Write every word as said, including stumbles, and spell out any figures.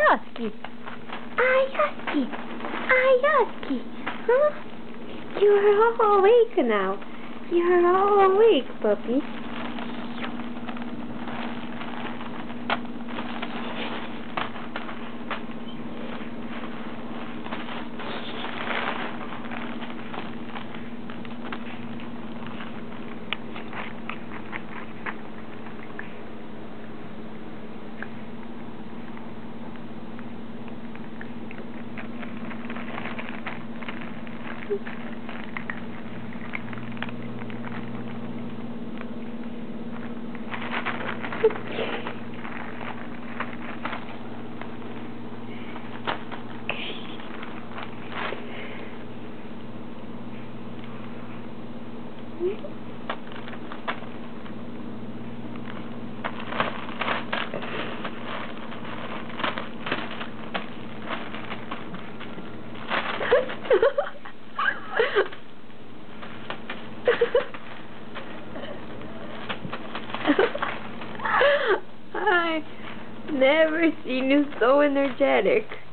Ayaski. Ayaski. Ayaski. Huh? You're all awake now. You're all awake, puppy. I've never seen you so energetic.